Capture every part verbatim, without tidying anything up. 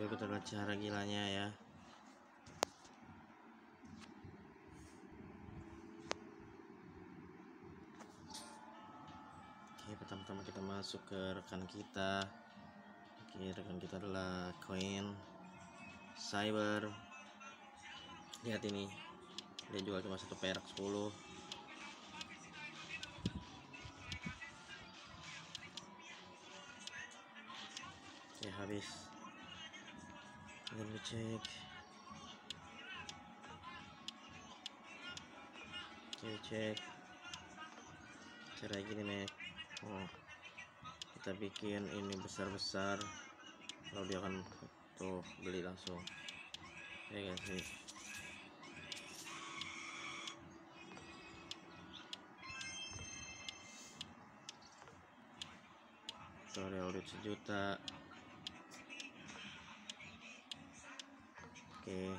Yuk kita lihat cara gilanya ya. Oke, pertama-tama kita masuk ke rekan kita. Oke, rekan kita adalah Coin Cyber. Lihat ini, dia jual cuma satu perak sepuluh. Oke, habis. Kita cek. Oke, cek. Cara gini nih. Oh, kita bikin ini besar-besar. Lalu dia akan tuh beli langsung. Ya guys sih. Tutorial duit sejuta. Oke,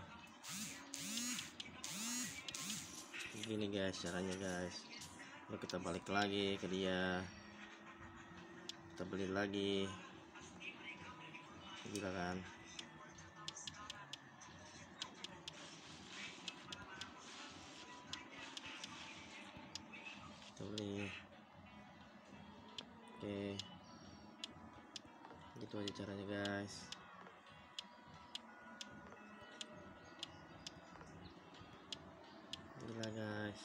gini guys caranya guys. Lalu kita balik lagi ke dia, kita beli lagi. Gila kan? Kita beli. Oke, gitu aja caranya guys. Gila guys.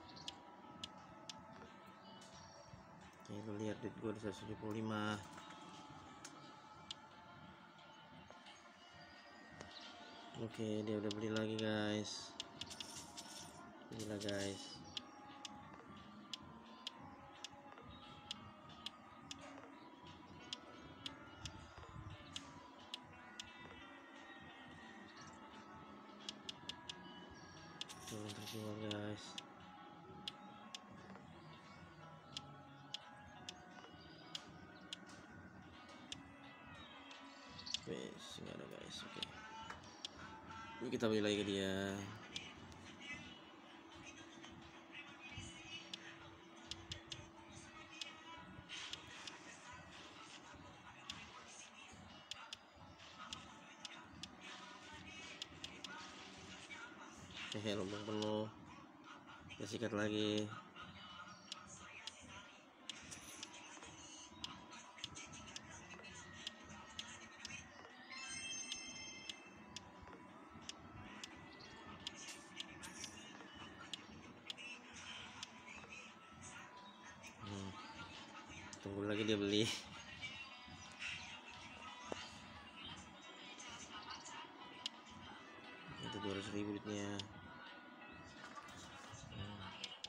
Oke, lu lihat duit gue seratus tujuh puluh lima. Oke, dia udah beli lagi guys. Gila guys. Tuh terjual guys. Wes, nggak ada guys. Oke, ini kita beli lagi ke dia. Oke, lumbung penuh. Kita sikat lagi. Hmm. Tunggu lagi dia beli. Itu dua ratus ribu duitnya. Hmm.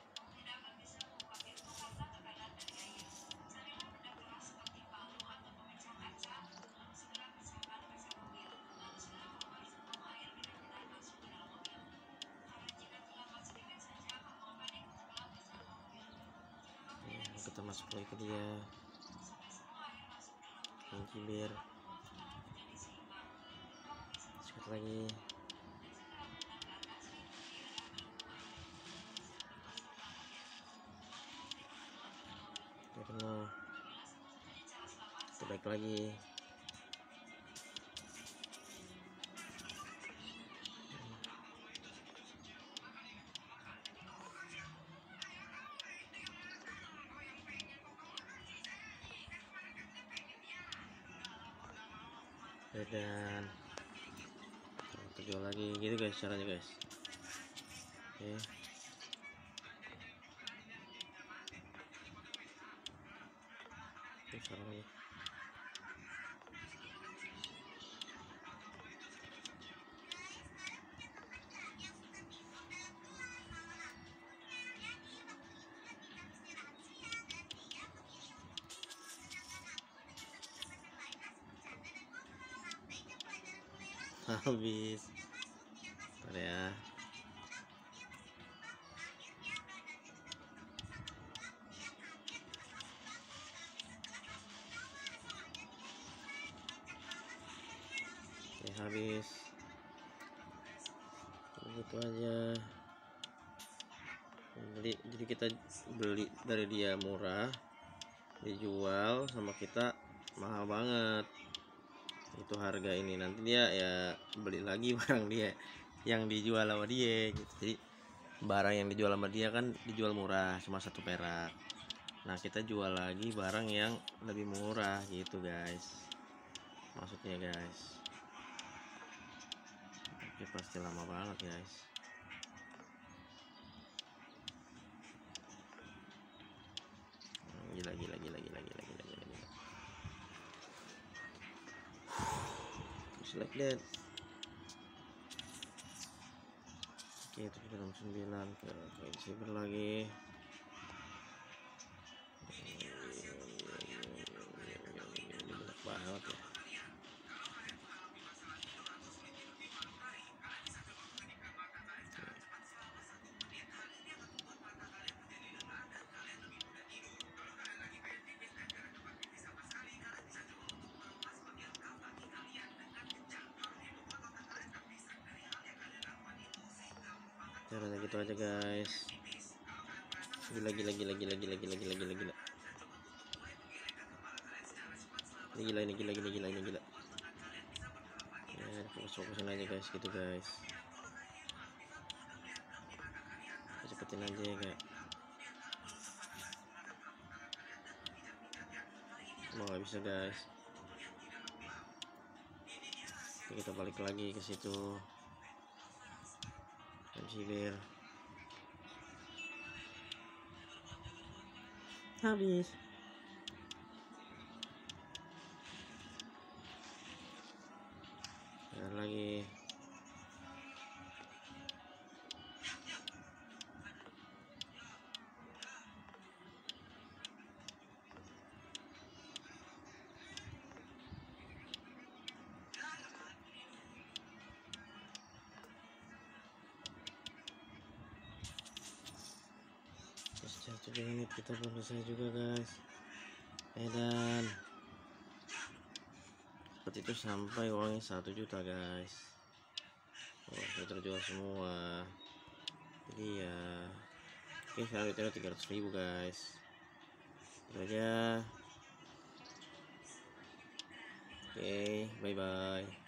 Oke, kita masuk lagi ke dia. Cibir. Sikat lagi. Oke, penuh. Kita balik lagi. Dan kita jual lagi gitu guys caranya guys. Oke, oke sekarang lagi. Habis. Bentar ya. Oke, habis. Begitu aja. Jadi, jadi kita beli dari dia murah, dijual sama kita mahal banget. itu harga ini, nanti dia ya beli lagi barang dia yang dijual sama dia gitu. Jadi barang yang dijual sama dia kan dijual murah cuma satu perak, nah kita jual lagi barang yang lebih murah gitu guys, maksudnya guys. Tapi pasti lama banget guys. Gila gila gila gila gila gila gila gila. Just like that. Oke, itu kita enam sembilan ke Saber lagi. Banyak banget ya. Caranya gitu aja guys. Gila gila gila gila gila gila gila gila gila. Ini gila ini gila gila gila ini gila. Ya, fokus-fokusin aja guys gitu guys. Cepetin aja ya kak. Mau nggak bisa guys. Oke, kita balik lagi ke situ. Saber habis. Dan lagi. Satu menit kita belum selesai juga guys. Dan seperti itu sampai uangnya satu juta guys. Oh, sudah terjual semua. Jadi ya, oke sekarang itu tiga ratus ribu guys. Itu aja. Oke, bye bye.